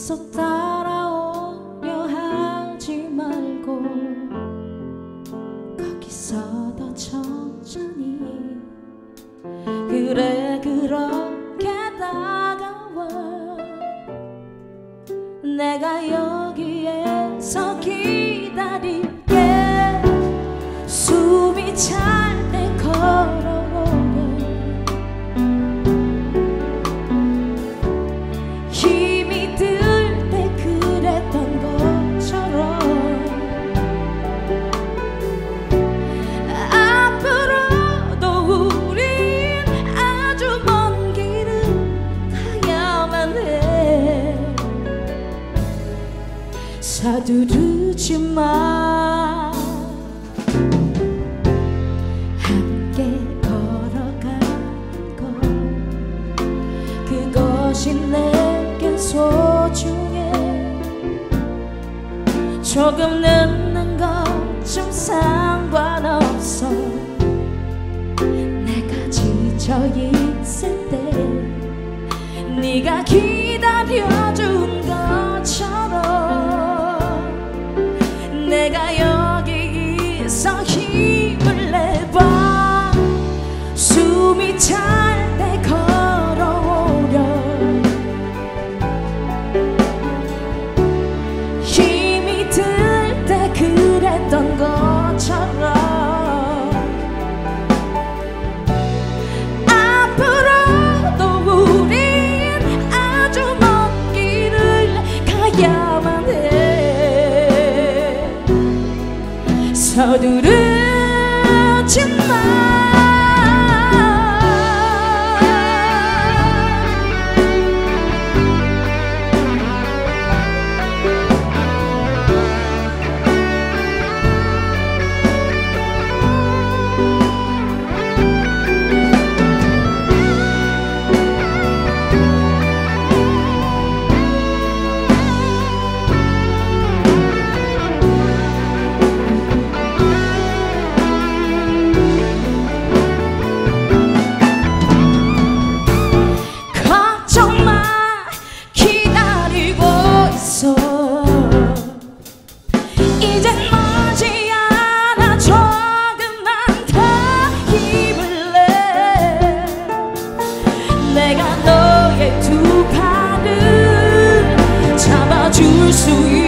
속 따라오려 하지 말고 거기서 더 천천히 그래 그렇게 다가와 내가 여기에서 기다릴게 숨이 찰 때 걸어오려 힘이 들 때 그랬던 것처럼 앞으로도 우린 아주 먼 길을 가야만 해 서두르지 마 함께 걸어가는 것 그것이 내겐 소중해 조금 늦는 것 좀 상관없어 내가 지쳐 있을 때 네가 기다려준 것처럼 내가 여기서 힘을 내봐 숨이 찰 때 걸어오려 힘이 들 때 그랬던 것처럼 앞으로도 우린 아주 먼 길을 가야만 해 서두르지 마 이젠 머지않아 조금만 더 힘을 내 내가 너의 두 팔을 잡아줄 수 있어